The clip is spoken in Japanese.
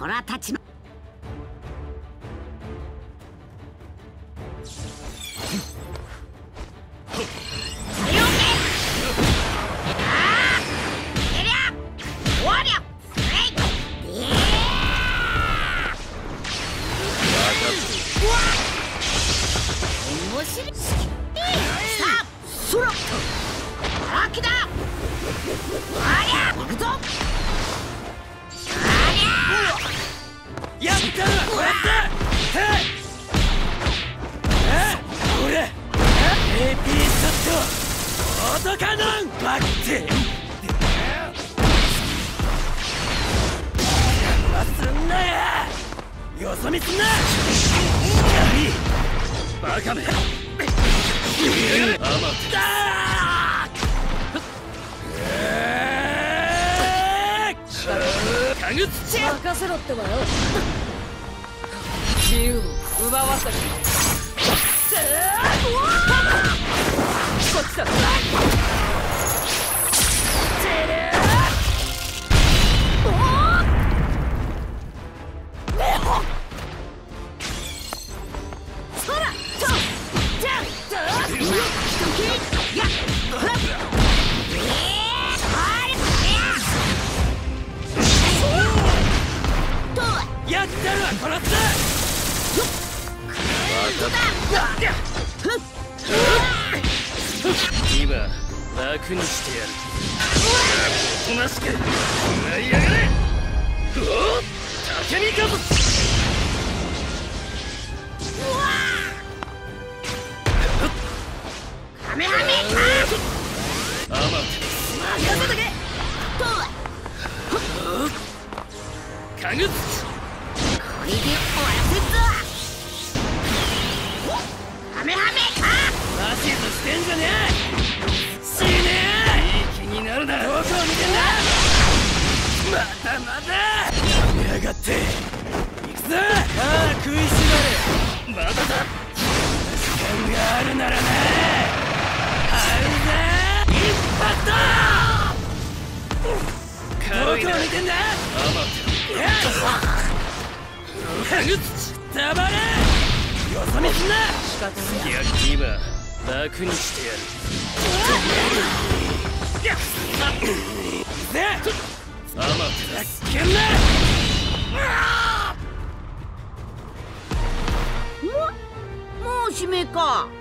こら立ちま。 よそ見すんな。バカめ。 任せろってばよ。自由を奪わせる。こっちだ。 やったるわこらつ。今楽にしてやる。おとなしく舞い上がれ。竹見かぶ。 カメハメアマ任せとけ。 かぐつ。 これで終わらせんぞ。ハメハメ指図してんじゃねえ。死ねえ。いい気になるな。どこを見てんだ。まだまだやめやがって。行くぞ。ああ食いしばれ。まだだ。時間があるならな。あるぜ一発だ。どこを見てんだ。かぐつたばれ。よそ見すんな。 仕方ない。 いや今楽にしてやる。ぜあまたけんな。 もう締めか。